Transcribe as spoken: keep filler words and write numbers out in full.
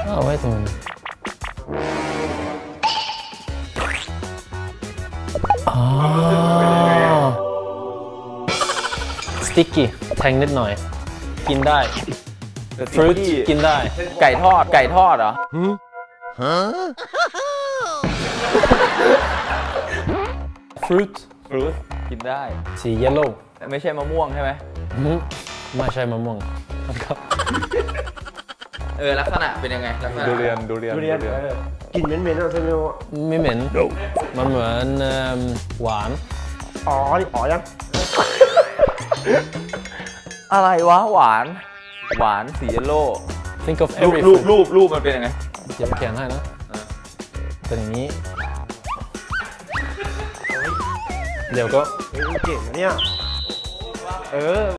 เอาไว้ตรงนี้อ๋อสติ๊กกี้แทงนิดหน่อยกินได้ฟรุตกินได้ไก่ทอดไก่ทอดเหรอฮะฟรุตฟรุตกินได้สีเยลโล่ไม่ใช่มะม่วงใช่ไหมไม่ใช่มะม่วงครับเออลักษณะเป็นยังไงลักษณะดูเรียนดูเรียนดูเรียนกลิ่นเหม็นๆใช่ไหมวะไม่เหม็นมันเหมือนหวานอ๋อนี่อ๋อยังอะไรวะหวานหวานสีเยลโล่ think of รูป every รูปรูปรูปมันเป็นยังไงเดี๋ยวเขียนให้นะเป็นอย่างนี้เดี๋ยวก็เก่งนะเนี่ยเออ